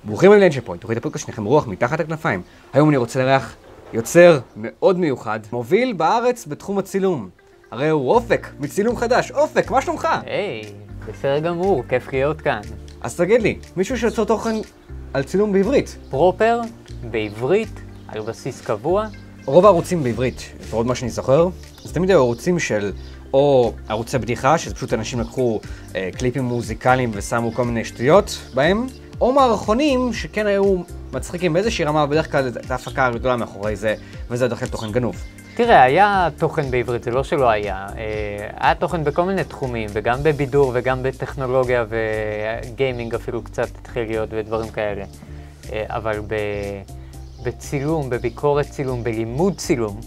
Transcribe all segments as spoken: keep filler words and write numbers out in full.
ברוכים אל לנצ'פוינט, תוכנית הפודקאסט שניכם רוח מתחת הכנפיים. היום אני רוצה לארח יוצר מאוד מיוחד, מוביל בארץ בתחום הצילום. הרי הוא אופק, מצילום חדש. אופק, מה שלומך? היי, בסדר גמור, כיף להיות כאן. אז תגיד לי, מישהו שיוצר תוכן על צילום בעברית? פרופר, בעברית, על בסיס קבוע. רוב הערוצים בעברית, לפחות מה שאני זוכר, זה תמיד היו ערוצים של או ערוצי בדיחה, שזה פשוט אנשים לקחו אה, קליפים מוזיקליים ושמו כל מיני שטויות בהם, או מערכונים שכן היו מצחיקים באיזושהי רמה, בדרך כלל את ההפקה הגדולה מאחורי זה, וזה דרך כלל תוכן גנוב. תראה, היה תוכן בעברית, זה לא שלא היה. היה תוכן בכל מיני תחומים, וגם בבידור וגם בטכנולוגיה וגיימינג אפילו קצת התחיל להיות ודברים כאלה. אבל בצילום, בביקורת צילום, בלימוד צילום,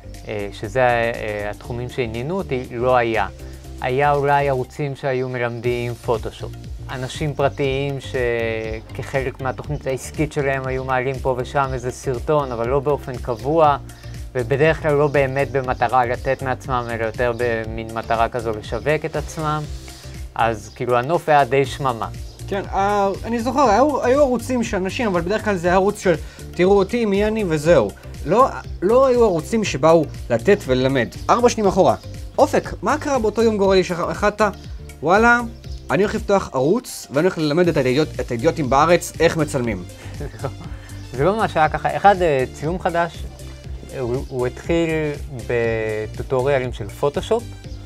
שזה התחומים שעניינו אותי, לא היה. היה אולי ערוצים שהיו מלמדים פוטושופ. אנשים פרטיים שכחלק מהתוכנית העסקית שלהם היו מעלים פה ושם איזה סרטון, אבל לא באופן קבוע, ובדרך כלל לא באמת במטרה לתת מעצמם, אלא יותר במין מטרה כזו לשווק את עצמם. אז כאילו הנוף היה די שממה. כן, אני זוכר, היו, היו ערוצים של אנשים, אבל בדרך כלל זה ערוץ של תראו אותי, מי אני וזהו. לא, לא היו ערוצים שבאו לתת וללמד. ארבע שנים אחורה. אופק, מה קרה באותו יום גורלי שהחלטת? וואלה, אני הולך לפתוח ערוץ ואני הולך ללמד את האידיוט, את האידיוטים בארץ איך מצלמים. זה לא ממש היה ככה. אחד, צילום חדש, הוא, הוא התחיל בטוטוריאלים של פוטושופ,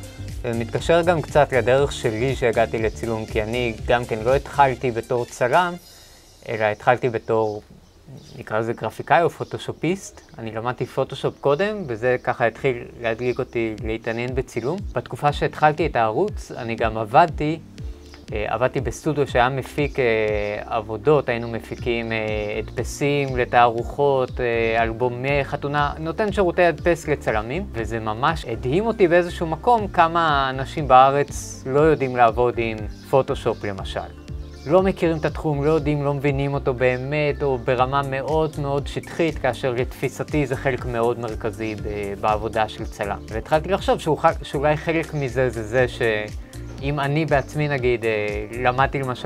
ומתקשר גם קצת לדרך שלי שהגעתי לצילום, כי אני גם כן לא התחלתי בתור צלם, אלא התחלתי בתור, נקרא לזה גרפיקאי או פוטושופיסט. אני למדתי פוטושופ קודם, וזה ככה התחיל להדליק אותי להתעניין בצילום. בתקופה שהתחלתי את הערוץ, אני גם עבדתי, עבדתי בסטודיו שהיה מפיק עבודות, היינו מפיקים הדפסים לתערוכות, אלבומי חתונה, נותן שירותי הדפס לצלמים, וזה ממש הדהים אותי באיזשהו מקום כמה אנשים בארץ לא יודעים לעבוד עם פוטושופ למשל. לא מכירים את התחום, לא יודעים, לא מבינים אותו באמת, או ברמה מאוד מאוד שטחית, כאשר לתפיסתי זה חלק מאוד מרכזי בעבודה של צלם. והתחלתי לחשוב שאולי חלק מזה זה זה שאם אני בעצמי נגיד, למדתי למשל,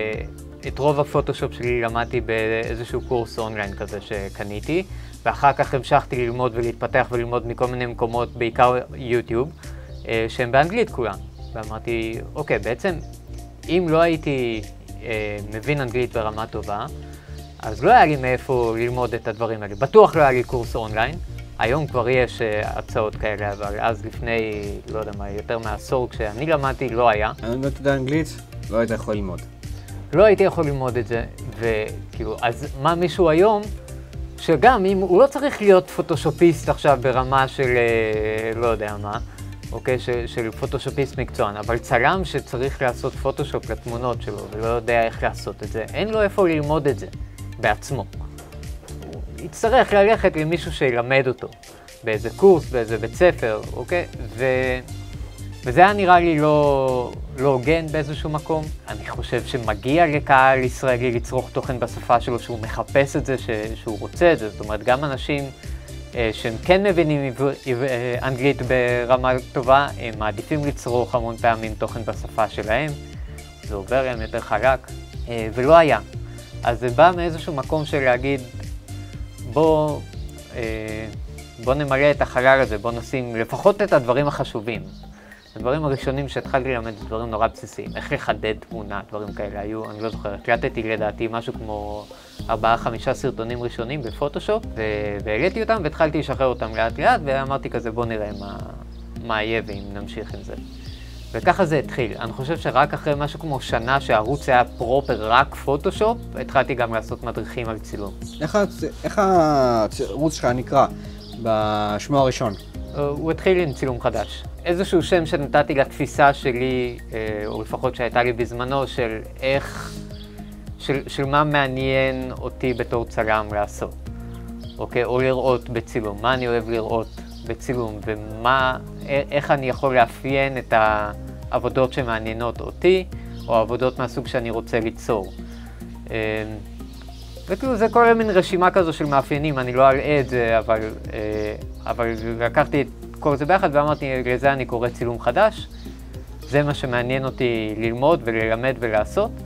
את רוב הפוטושופ שלי למדתי באיזשהו קורס אונליין כזה שקניתי, ואחר כך המשכתי ללמוד ולהתפתח וללמוד מכל מיני מקומות, בעיקר יוטיוב, שהם באנגלית כולם. ואמרתי, אוקיי, בעצם אם לא הייתי מבין אנגלית ברמה טובה, אז לא היה לי מאיפה ללמוד את הדברים האלה. בטוח לא היה לי קורס אונליין. היום כבר יש הצעות כאלה, אבל אז לפני, לא יודע מה, יותר מעשור, כשאני למדתי, לא היה. אני לא יודע אנגלית, לא היית יכול ללמוד. לא הייתי יכול ללמוד את זה, וכאילו, אז מה מישהו היום, שגם אם הוא לא צריך להיות פוטושופיסט עכשיו ברמה של, לא יודע מה, אוקיי, של, של פוטושופיסט מקצוען, אבל צלם שצריך לעשות פוטושופ לתמונות שלו ולא יודע איך לעשות את זה, אין לו איפה ללמוד את זה בעצמו. הוא יצטרך ללכת למישהו שילמד אותו, באיזה קורס, באיזה בית ספר, אוקיי? ו... וזה היה נראה לי לא, לא הוגן באיזשהו מקום. אני חושב שמגיע לקהל ישראלי לצרוך תוכן בשפה שלו, שהוא מחפש את זה, ש... שהוא רוצה את זה. זאת אומרת, גם אנשים שהם כן מבינים אנגלית ברמה טובה, הם מעדיפים לצרוך המון פעמים תוכן בשפה שלהם, זה עובר להם יותר חלק, ולא היה. אז זה בא מאיזשהו מקום של להגיד, בוא, בוא נמלא את החלל הזה, בוא נשים לפחות את הדברים החשובים. הדברים הראשונים שהתחלתי ללמד זה דברים נורא בסיסיים, איך לחדד תמונה, דברים כאלה היו, אני לא זוכר, הקלטתי לדעתי משהו כמו ארבעה, חמישה סרטונים ראשונים בפוטושופ, והעליתי אותם והתחלתי לשחרר אותם לאט לאט, ואמרתי כזה בוא נראה מה, מה יהיה ואם נמשיך עם זה. וככה זה התחיל. אני חושב שרק אחרי משהו כמו שנה שהערוץ היה פרופר רק פוטושופ, התחלתי גם לעשות מדריכים על צילום. איך, איך הערוץ שלך נקרא בשמו הראשון? הוא התחיל עם צילום חדש. איזשהו שם שנתתי לתפיסה שלי, או לפחות שהייתה לי בזמנו, של איך, של, של מה מעניין אותי בתור צלם לעשות. אוקיי? או לראות בצילום, מה אני אוהב לראות בצילום, ומה, איך אני יכול לאפיין את העבודות שמעניינות אותי, או העבודות מהסוג שאני רוצה ליצור. וכאילו זה כל מין רשימה כזו של מאפיינים, אני לא אלאה את זה, אבל, אבל לקחתי את כל זה ביחד ואמרתי, לזה אני קורא צילום חדש. זה מה שמעניין אותי ללמוד וללמד ולעשות.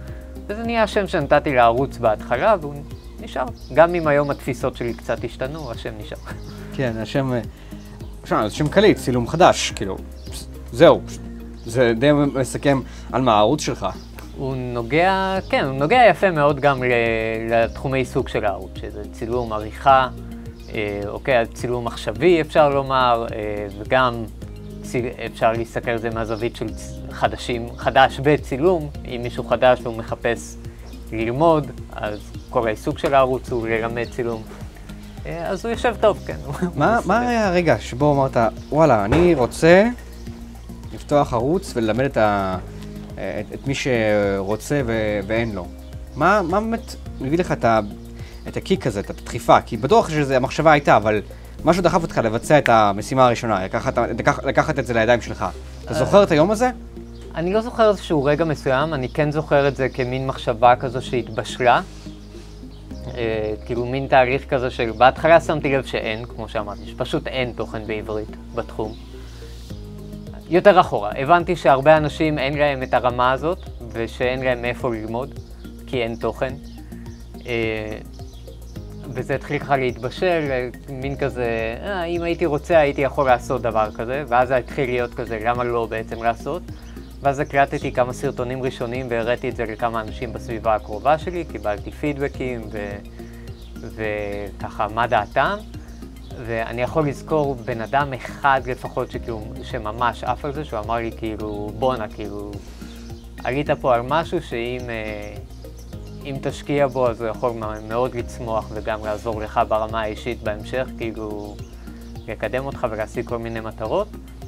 וזה נהיה השם שנתתי לערוץ בהתחלה, והוא נשאר. גם אם היום התפיסות שלי קצת השתנו, השם נשאר. כן, השם... זה שם קליט, צילום חדש, כאילו, זהו. זה די מסכם על מה הערוץ שלך. הוא נוגע, כן, הוא נוגע יפה מאוד גם לתחומי עיסוק של הערוץ, שזה צילום עריכה, אוקיי, צילום מחשבי אפשר לומר, וגם אפשר להסתכל על זה מהזווית של חדשים, חדש בצילום, אם מישהו חדש והוא מחפש ללמוד, אז כל העיסוק של הערוץ הוא ללמד צילום. אז הוא יושב טוב, כן. מה, מה היה הרגע שבו אמרת, וואלה, אני רוצה לפתוח ערוץ וללמד את, ה, את, את מי שרוצה ו, ואין לו? מה, מה באמת מביא לך את, ה, את הקיק הזה, את הדחיפה? כי בטוח שזה המחשבה הייתה, אבל משהו דחף אותך לבצע את המשימה הראשונה, לקחת, לקח, לקחת את זה לידיים שלך. אתה זוכר את היום הזה? אני לא זוכר איזשהו רגע מסוים, אני כן זוכר את זה כמין מחשבה כזו שהתבשלה. אה, כאילו מין תהליך כזה של בהתחלה שמתי לב שאין, כמו שאמרתי, שפשוט אין תוכן בעברית בתחום. יותר אחורה, הבנתי שהרבה אנשים אין להם את הרמה הזאת, ושאין להם מאיפה ללמוד, כי אין תוכן. אה, וזה התחיל ככה להתבשל, מין כזה, אה, אם הייתי רוצה הייתי יכול לעשות דבר כזה, ואז זה התחיל להיות כזה, למה לא בעצם לעשות? ואז הקלטתי כמה סרטונים ראשונים והראיתי את זה לכמה אנשים בסביבה הקרובה שלי, קיבלתי פידבקים ו... וככה מה דעתם. ואני יכול לזכור בן אדם אחד לפחות שכאילו, שממש עף על זה, שהוא אמר לי כאילו, בונה, כאילו, עלית פה על משהו שאם אם תשקיע בו אז הוא יכול מאוד לצמוח וגם לעזור לך ברמה האישית בהמשך, כאילו, לקדם אותך ולהשיג כל מיני מטרות.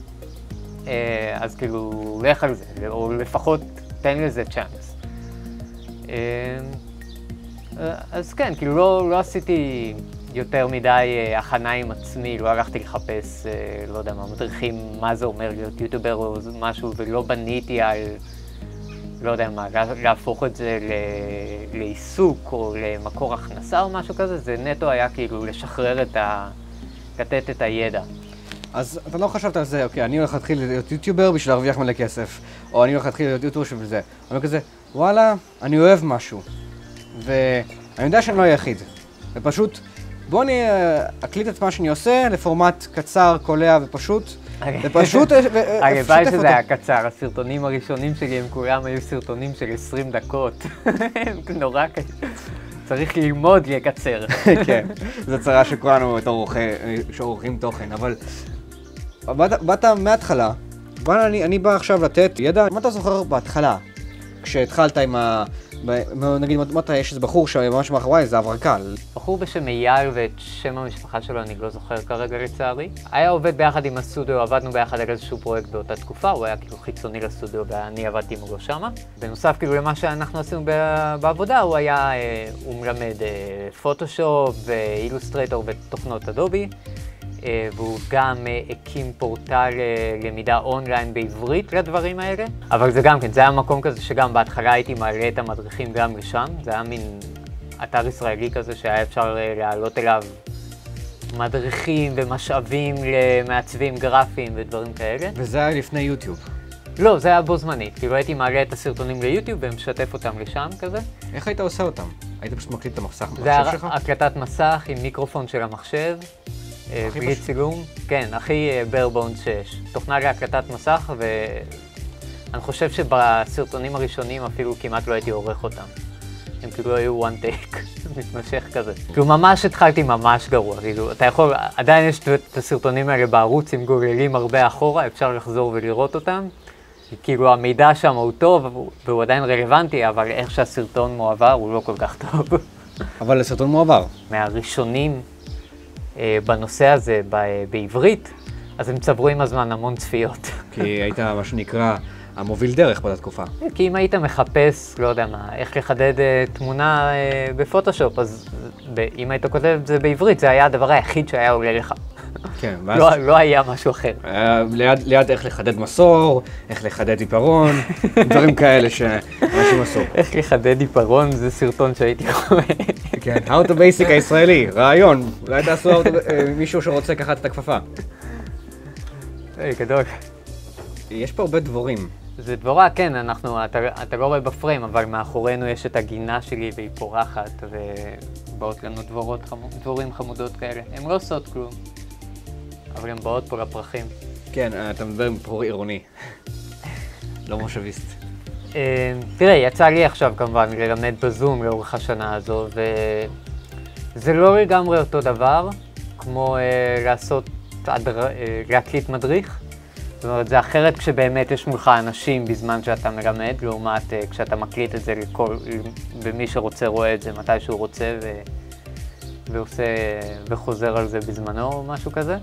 אז כאילו, לך על זה, או לפחות תן לזה צ'אנס. אז כן, כאילו לא, לא עשיתי יותר מדי הכנה עם עצמי, לא הלכתי לחפש, לא יודע מה, מדריכים מה זה אומר להיות יוטיובר או משהו, ולא בניתי על, לא יודע מה, להפוך את זה ל, לעיסוק או למקור הכנסה או משהו כזה, זה נטו היה כאילו לשחרר את ה... לתת את הידע. אז אתה לא חשבת על זה, אוקיי, אני הולך להתחיל להיות יוטיובר בשביל להרוויח מלא כסף, או אני הולך להתחיל להיות יוטיובר בשביל זה. אני אומר כזה, וואלה, אני אוהב משהו, ואני יודע שאני לא היחיד, ופשוט, בוא אני אקליט את מה שאני עושה לפורמט קצר, קולע ופשוט, ופשוט אשתף אותו. הלוואי שזה היה קצר, הסרטונים הראשונים שלי הם כולם היו סרטונים של עשרים דקות, הם נורא קצר. צריך ללמוד לקצר. כן, זו צרה שכולנו בתור עורכים תוכן, אבל באת מההתחלה, אני בא עכשיו לתת ידע, מה אתה זוכר בהתחלה, כשהתחלת עם ה... נגיד, יש איזה בחור שממש מאחורי, זה הברקה. בחור בשם אייל ואת שם המשפחה שלו אני לא זוכר כרגע לצערי. היה עובד ביחד עם הסטודיו, עבדנו ביחד על איזשהו פרויקט באותה תקופה, הוא היה כאילו חיצוני לסטודיו ואני עבדתי מולו שמה. בנוסף כאילו למה שאנחנו עשינו בעבודה, הוא היה, הוא מלמד פוטושופ ואילוסטרייטור ותוכנות אדובי. והוא גם הקים פורטל למידה אונליין בעברית לדברים האלה. אבל זה גם כן, זה היה מקום כזה שגם בהתחלה הייתי מעלה את המדריכים גם לשם. זה היה מין אתר ישראלי כזה שהיה אפשר להעלות אליו מדריכים ומשאבים למעצבים גרפיים ודברים כאלה. וזה היה לפני יוטיוב? לא, זה היה בו זמנית. כאילו הייתי מעלה את הסרטונים ליוטיוב ומשתף אותם לשם כזה. איך היית עושה אותם? היית פשוט מקליט את המחשב שלך? זה היה הקלטת מסך עם מיקרופון של המחשב. בלי צילום, כן, הכי ברבונד שיש. תוכנה להקלטת מסך, ואני חושב שבסרטונים הראשונים אפילו כמעט לא הייתי עורך אותם. הם כאילו היו one take, מתמשך כזה. כאילו ממש התחלתי ממש גרוע, כאילו, אתה יכול, עדיין יש את הסרטונים האלה בערוץ, עם גוגלים הרבה אחורה, אפשר לחזור ולראות אותם. כאילו המידע שם הוא טוב, והוא עדיין רלוונטי, אבל איך שהסרטון מועבר הוא לא כל כך טוב. אבל הסרטון מועבר. מהראשונים. בנושא הזה בעברית, אז הם צברו עם הזמן המון צפיות. כי היית מה שנקרא המוביל דרך באותה תקופה. כי אם היית מחפש, לא יודע מה, איך לחדד תמונה בפוטושופ, אז אם היית כותב את זה בעברית, זה היה הדבר היחיד שהיה עולה לך. כן, ואז... לא היה משהו אחר. ליד איך לחדד מסור, איך לחדד עיפרון, דברים כאלה שאנשים עשו. איך לחדד עיפרון זה סרטון שהייתי רואה. כן, How to Basic הישראלי, רעיון. אולי תעשו מישהו שרוצה לקחת את הכפפה. היי, גדול. יש פה הרבה דבורים. זה דבורה, כן, אנחנו, אתה, אתה לא רואה בפריים, אבל מאחורינו יש את הגינה שלי והיא פורחת, ובאות לנו דבורות חמוד, דבורים חמודות כאלה. הן לא עושות כלום, אבל הן באות פה לפרחים. כן, אתה מדבר עם פרור עירוני, לא מושביסט. תראה, יצא לי עכשיו כמובן ללמד בזום לאורך השנה הזו, וזה לא לגמרי אותו דבר, כמו לעשות, להקליט מדריך. זאת אומרת, זה אחרת כשבאמת יש מולך אנשים בזמן שאתה מלמד, לעומת כשאתה מקליט את זה לכל, במי שרוצה רואה את זה מתי שהוא רוצה ו... ועושה וחוזר על זה בזמנו או משהו כזה.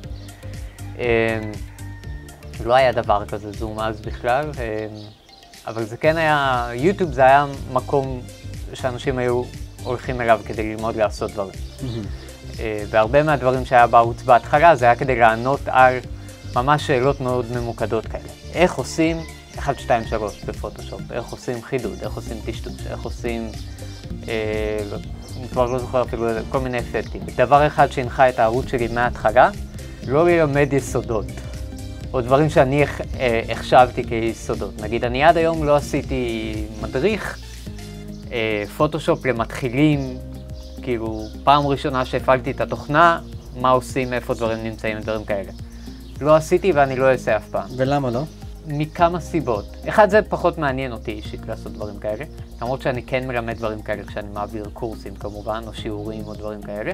לא היה דבר כזה זום אז בכלל, אבל זה כן היה, יוטיוב זה היה מקום שאנשים היו הולכים אליו כדי ללמוד לעשות דברים. והרבה מהדברים שהיה בערוץ בהתחלה זה היה כדי לענות על ממש שאלות מאוד ממוקדות כאלה. איך עושים אחת, שתיים, שלוש בפוטושופ, איך עושים חידוד, איך עושים טשטוש, איך עושים, אה, אני כבר לא זוכר אפילו כל מיני אפקטים. דבר אחד שהנחה את הערוץ שלי מההתחלה, לא ללמד יסודות, או דברים שאני אה, החשבתי כיסודות. נגיד, אני עד היום לא עשיתי מדריך אה, פוטושופ למתחילים, כאילו פעם ראשונה שהפעלתי את התוכנה, מה עושים, איפה דברים נמצאים, דברים כאלה. לא עשיתי ואני לא אעשה אף פעם. ולמה לא? מכמה סיבות. אחד, זה פחות מעניין אותי אישית לעשות דברים כאלה, למרות שאני כן מלמד דברים כאלה כשאני מעביר קורסים כמובן, או שיעורים או דברים כאלה.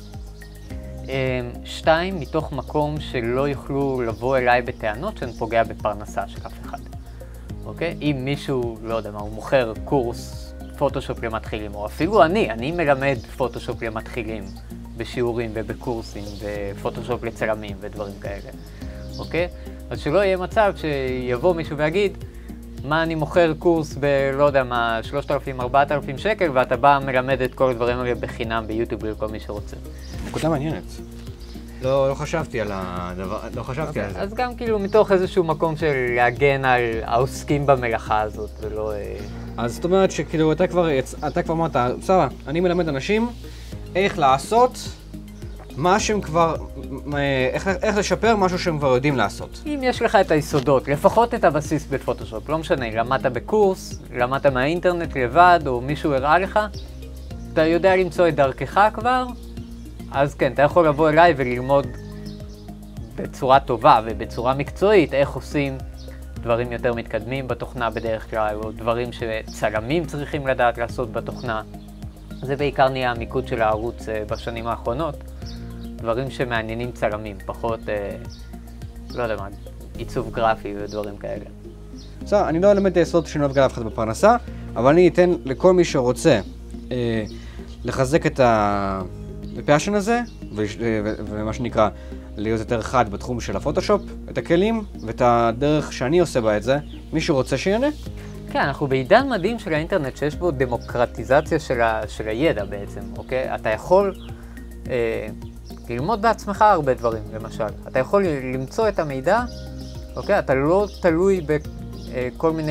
שתיים, מתוך מקום שלא יוכלו לבוא אליי בטענות שאני פוגע בפרנסה של אף אחד. אוקיי? אם מישהו, לא יודע מה, הוא מוכר קורס פוטושופ למתחילים, או אפילו אני, אני מלמד פוטושופ למתחילים. בשיעורים ובקורסים ופוטושופ לצלמים ודברים כאלה, אוקיי? אז שלא יהיה מצב שיבוא מישהו ויגיד מה אני מוכר קורס ב, לא יודע מה, שלושת אלפים, ארבעת אלפים שקל ואתה בא מלמד את כל הדברים האלה בחינם ביוטיוב לכל מי שרוצה. נקודה מעניינת. לא, לא חשבתי על הדבר, לא חשבתי על זה. אז גם כאילו מתוך איזשהו מקום של להגן על העוסקים במלאכה הזאת ולא... אז זאת אומרת שכאילו אתה כבר, אתה כבר אמרת, בסדר, אני מלמד אנשים איך לעשות מה שהם כבר, איך, איך לשפר משהו שהם כבר יודעים לעשות. אם יש לך את היסודות, לפחות את הבסיס בפוטושופ, לא משנה, למדת בקורס, למדת מהאינטרנט לבד, או מישהו הראה לך, אתה יודע למצוא את דרכך כבר, אז כן, אתה יכול לבוא אליי וללמוד בצורה טובה ובצורה מקצועית איך עושים דברים יותר מתקדמים בתוכנה בדרך כלל, או דברים שצלמים צריכים לדעת לעשות בתוכנה. זה בעיקר נהיה המיקוד של הערוץ בשנים האחרונות, דברים שמעניינים צלמים, פחות, אה, לא יודע מה, עיצוב גרפי ודברים כאלה. בסדר, אני לא אלמד את היסוד שאני לא אפגע לאף אחד בפרנסה, אבל אני אתן לכל מי שרוצה אה, לחזק את הפאשן הזה, ומה שנקרא להיות יותר חד בתחום של הפוטושופ, את הכלים ואת הדרך שאני עושה בה את זה, מי שרוצה שיענה. כן, אנחנו בעידן מדהים של האינטרנט שיש בו דמוקרטיזציה של, ה, של הידע בעצם, אוקיי? אתה יכול אה, ללמוד בעצמך הרבה דברים, למשל. אתה יכול למצוא את המידע, אוקיי? אתה לא תלוי בכל מיני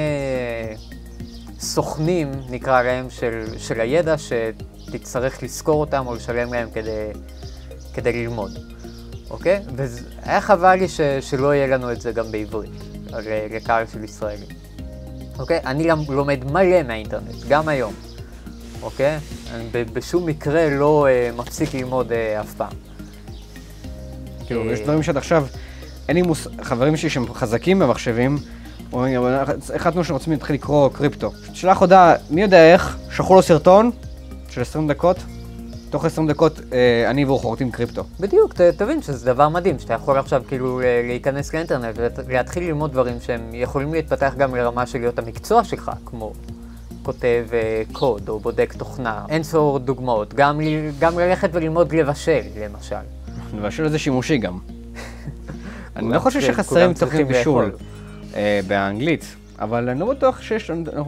סוכנים, נקרא להם, של, של הידע שתצטרך לזכור אותם או לשלם להם כדי, כדי ללמוד, אוקיי? והיה חבל לי ש, שלא יהיה לנו את זה גם בעברית, לקהל של ישראלים. אוקיי? אני לומד מלא מהאינטרנט, גם היום, אוקיי? אני בשום מקרה לא uh, מפסיק ללמוד uh, אף פעם. כאילו, יש דברים שעד עכשיו, אין לי מוס... חברים שלי שהם חזקים במחשבים, החלטנו שרוצים להתחיל לקרוא קריפטו. שלח הודעה, מי יודע איך, שלחו לו סרטון של עשרים דקות, תוך עשרים דקות אה, אני והוא חורטים קריפטו. בדיוק, ת, תבין שזה דבר מדהים, שאתה יכול עכשיו כאילו להיכנס לאינטרנט ולהתחיל ללמוד דברים שהם יכולים להתפתח גם לרמה של להיות המקצוע שלך, כמו כותב קוד או בודק תוכנה. אין ספור דוגמאות, גם, גם ללכת וללמוד לבשל, למשל. לבשל זה שימושי גם. אני לא חושב שחסרים תוכנית בישול באנגלית, אבל אני לא בטוח שיש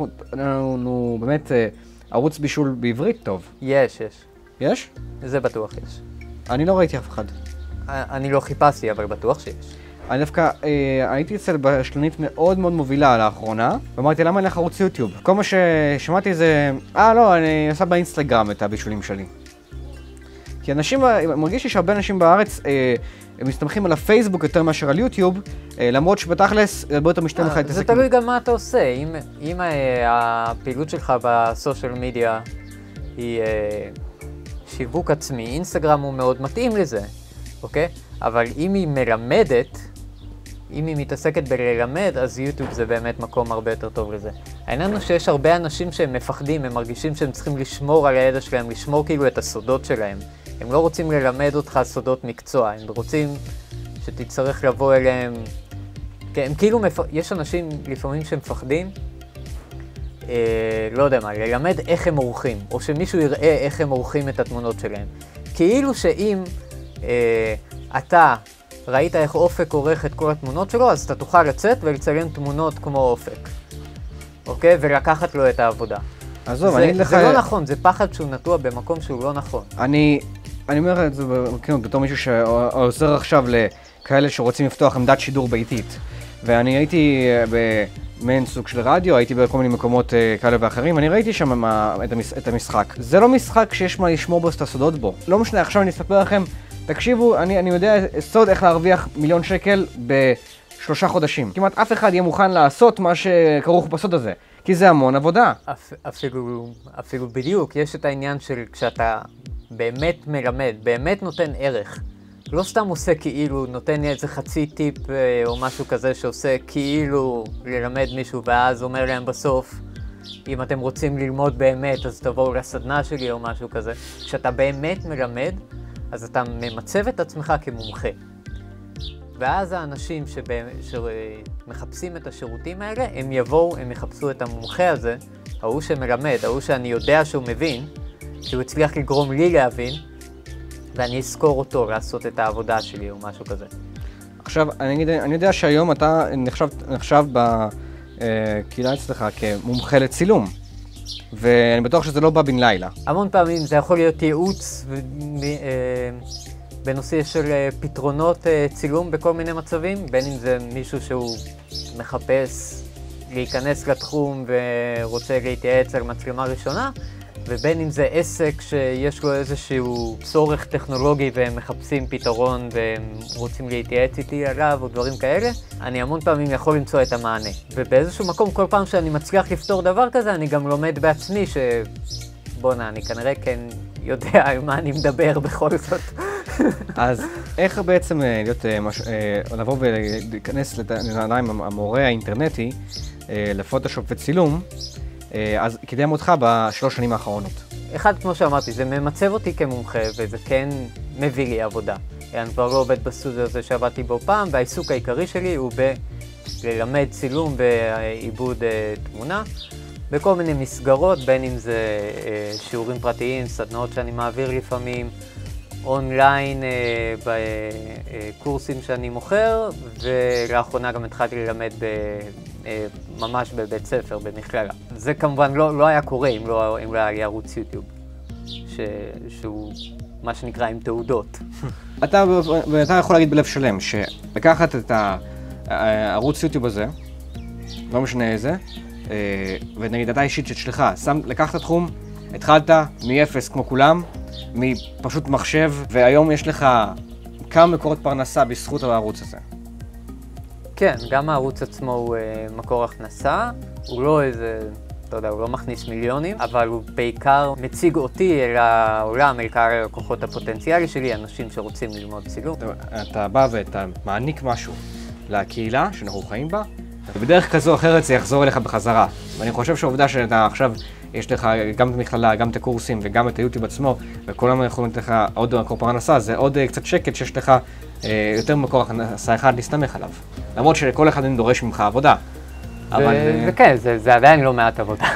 לנו באמת ערוץ בישול בעברית טוב. יש, יש. יש? זה בטוח יש. אני לא ראיתי אף אחד. אני לא חיפשתי, אבל בטוח שיש. אני דווקא אה, הייתי אצל בשלנית מאוד מאוד מובילה לאחרונה, ואמרתי למה אני לך ערוץ יוטיוב. כל מה ששמעתי זה, אה לא, אני עושה באינסטגרם את הבישולים שלי. כי אנשים, מרגיש לי שהרבה אנשים בארץ, אה, הם מסתמכים על הפייסבוק יותר מאשר על יוטיוב, למרות שבתכלס, הרבה יותר משתלם לך להתעסק. זה תלוי גם מה אתה עושה. אם הפעילות שלך בסושיאל מדיה היא שיווק עצמי, אינסטגרם הוא מאוד מתאים לזה, אוקיי? אבל אם היא מלמדת, אם היא מתעסקת בללמד, אז יוטיוב זה באמת מקום הרבה יותר טוב לזה. העניין הוא שיש הרבה אנשים שהם מפחדים, הם מרגישים שהם צריכים לשמור על הידע שלהם, לשמור כאילו את הסודות שלהם. הם לא רוצים ללמד אותך סודות מקצוע, הם רוצים שתצטרך לבוא אליהם. כן, הם כאילו, מפ... יש אנשים לפעמים שמפחדים, אה, לא יודע מה, ללמד איך הם עורכים, או שמישהו יראה איך הם עורכים את התמונות שלהם. כאילו שאם אה, אתה ראית איך אופק עורך את כל התמונות שלו, אז אתה תוכל לצאת ולצלם תמונות כמו אופק. אוקיי? ולקחת לו את העבודה. עזוב, זה, אני אגיד לך... זה לא נכון, זה פחד שהוא נטוע במקום שהוא לא נכון. אני, אני אומר את זה בכנות, בתור מישהו שעוזר עכשיו לכאלה שרוצים לפתוח עמדת שידור ביתית. ואני הייתי במעין סוג של רדיו, הייתי בכל מיני מקומות כאלה ואחרים, אני ראיתי שם את המשחק. זה לא משחק שיש מה לשמור בו את הסודות בו. לא משנה, עכשיו אני אספר לכם, תקשיבו, אני, אני יודע סוד איך להרוויח מיליון שקל בשלושה חודשים. כמעט אף אחד יהיה מוכן לעשות מה שכרוך בסוד הזה, כי זה המון עבודה. אפ, אפילו, אפילו בדיוק, יש את העניין של כשאתה באמת מלמד, באמת נותן ערך. לא סתם עושה כאילו, נותן לי איזה חצי טיפ או משהו כזה שעושה כאילו ללמד מישהו ואז אומר להם בסוף, אם אתם רוצים ללמוד באמת אז תבואו לסדנה שלי או משהו כזה. כשאתה באמת מלמד, אז אתה ממצב את עצמך כמומחה. ואז האנשים שמחפשים את השירותים האלה, הם יבואו, הם יחפשו את המומחה הזה, ההוא שמלמד, ההוא שאני יודע שהוא מבין, שהוא הצליח לגרום לי להבין, ואני אזכור אותו לעשות את העבודה שלי או משהו כזה. עכשיו, אני, אני יודע שהיום אתה נחשב, נחשב בקהילה אצלך כמומחה לצילום. ואני בטוח שזה לא בא בן לילה. המון פעמים זה יכול להיות ייעוץ בנושא של פתרונות צילום בכל מיני מצבים, בין אם זה מישהו שהוא מחפש להיכנס לתחום ורוצה להתייעץ על מצלמה ראשונה, ובין אם זה עסק שיש לו איזשהו צורך טכנולוגי והם מחפשים פתרון והם רוצים להתייעץ איתי עליו או דברים כאלה, אני המון פעמים יכול למצוא את המענה. ובאיזשהו מקום, כל פעם שאני מצליח לפתור דבר כזה, אני גם לומד בעצמי שבואנה, אני כנראה כן יודע על מה אני מדבר בכל זאת. אז איך בעצם להיות, לבוא ולהיכנס לנעליים המורה האינטרנטי לפוטושופ וצילום, אז קידם אותך בשלוש שנים האחרונות. אחד, כמו שאמרתי, זה ממצב אותי כמומחה, וזה כן מביא לי עבודה. אני כבר לא עובד בסטודיו הזה שעבדתי בו פעם, והעיסוק העיקרי שלי הוא בללמד צילום ועיבוד תמונה, בכל מיני מסגרות, בין אם זה שיעורים פרטיים, סדנאות שאני מעביר לפעמים, אונליין בקורסים שאני מוכר, ולאחרונה גם התחלתי ללמד ב... ממש בבית ספר, במכללה. זה כמובן לא, לא היה קורה אם לא, אם לא היה לי ערוץ יוטיוב, ש... שהוא מה שנקרא עם תעודות. אתה, ואתה יכול להגיד בלב שלם שלקחת את הערוץ יוטיוב הזה, לא משנה איזה, ונגיד אתה אישית שלך, שם, לקחת את התחום, התחלת מ-אפס כמו כולם, מפשוט מחשב, והיום יש לך כמה מקורות פרנסה בזכות הערוץ הזה. כן, גם הערוץ עצמו הוא uh, מקור הכנסה, הוא לא איזה, אתה יודע, הוא לא מכניס מיליונים, אבל הוא בעיקר מציג אותי אל העולם, אל קהל הלקוחות הפוטנציאלי שלי, אנשים שרוצים ללמוד צילום. אתה, אתה בא ואתה מעניק משהו לקהילה שאנחנו חיים בה, ובדרך כזו או אחרת זה יחזור אליך בחזרה. ואני חושב שהעובדה שאתה עכשיו, יש לך גם את המכללה, גם את הקורסים וגם את היוטיוב עצמו, וכולם יכולים לתת לך עוד מקור פרנסה, זה עוד קצת שקט שיש לך אה, יותר מקור הכנסה אחד להסתמך עליו. למרות שכל אחד דורש ממך עבודה. אבל... וכן, זה, זה עדיין לא מעט עבודה.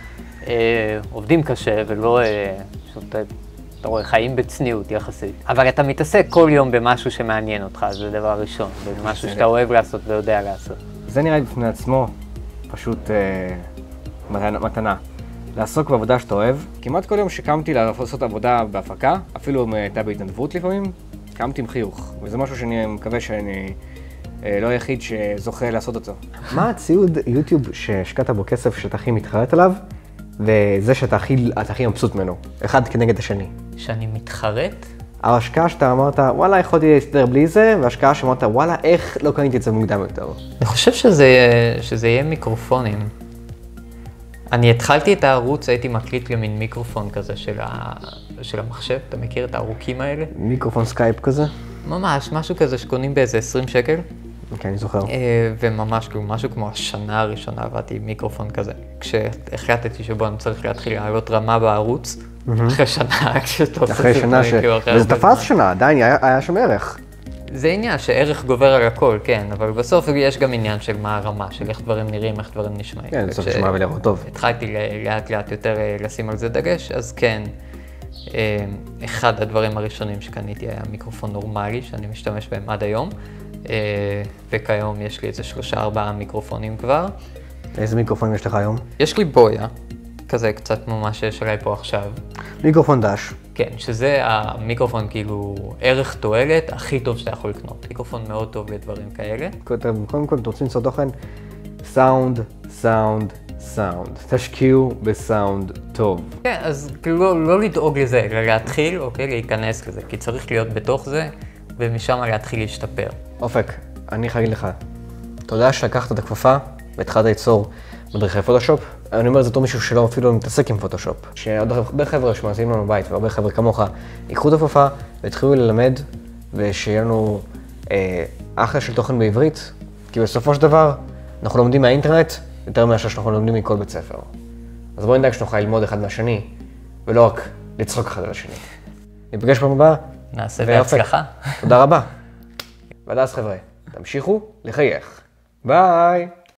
עובדים קשה ולא, פשוט, אתה רואה, חיים בצניעות יחסית. אבל אתה מתעסק כל יום במשהו שמעניין אותך, זה דבר ראשון, במשהו שאתה אוהב לעשות ויודע לעשות. זה נראה לי בפני עצמו פשוט אה, מתנה. לעסוק בעבודה שאתה אוהב. כמעט כל יום שקמתי לעשות עבודה בהפקה, אפילו אם הייתה בהתנדבות לפעמים, קמתי עם חיוך. וזה משהו שאני מקווה שאני לא היחיד שזוכה לעשות אותו. מה הציוד יוטיוב שהשקעת בו כסף שאתה הכי מתחרט עליו, וזה שאתה הכי, הכי מבסוט ממנו, אחד כנגד השני? שאני מתחרט? ההשקעה שאתה אמרת, וואלה, יכולתי להסתדר בלי זה, וההשקעה שאמרת, וואלה, איך לא קניתי את זה מוקדם יותר? אני חושב שזה, שזה יהיה מיקרופונים. אני התחלתי את הערוץ, הייתי מקליט למין מיקרופון כזה של, ה... של המחשב, אתה מכיר את הארוכים האלה? מיקרופון סקייפ כזה? ממש, משהו כזה שקונים באיזה עשרים שקל. כן, אני זוכר. וממש כאילו, משהו כמו השנה הראשונה עבדתי עם מיקרופון כזה. כשהחלטתי שבו אני צריך להתחיל לעלות רמה בערוץ, אחרי שנה, כשאתה עושה אחרי שנה ש... וזה תפס שנה, עדיין היה שם ערך. זה עניין שערך גובר על הכל, כן, אבל בסוף יש גם עניין של מה הרמה, של איך דברים נראים, איך דברים נשמעים. כן, בסוף נשמע ולראות טוב. התחלתי לאט לאט יותר לשים על זה דגש, אז כן, אחד הדברים הראשונים שקניתי היה מיקרופון נורמלי, שאני משתמש בהם עד היום, וכיום יש לי איזה שלושה ארבעה מיקרופונים כבר. איזה מיקרופון יש לך היום? יש לי בויה, כזה קצת מה שיש עליי פה עכשיו. מיקרופון דש. כן, שזה המיקרופון כאילו ערך תועלת הכי טוב שאתה יכול לקנות. מיקרופון מאוד טוב לדברים כאלה. קודם כל, אתה רוצה למצוא תוכן? סאונד, סאונד, סאונד. תשקיעו בסאונד טוב. כן, אז כאילו לא, לא לדאוג לזה, אלא להתחיל, אוקיי, להיכנס לזה, כי צריך להיות בתוך זה, ומשם להתחיל להשתפר. אופק, אני חייב לך, תודה שלקחת את הכפפה והתחלת ליצור מדריכי פוטושופ. אני אומר את זה אותו מישהו שלא אפילו מתעסק עם פוטושופ. שעוד הרבה חבר'ה שמאזינים לנו בבית והרבה חבר'ה כמוך, ייקחו את הכפפה והתחילו ללמד, ושיהיה לנו אה, אחלה של תוכן בעברית, כי בסופו של דבר אנחנו לומדים מהאינטרנט יותר מאשר שאנחנו לומדים מכל בית ספר. אז בואו נדאג שנוכל ללמוד אחד מהשני, ולא רק לצחוק אחד על השני. ניפגש פעם הבאה. נעשה בהצלחה. תודה רבה. ועד אז חבר'ה, תמשיכו לחייך. ביי.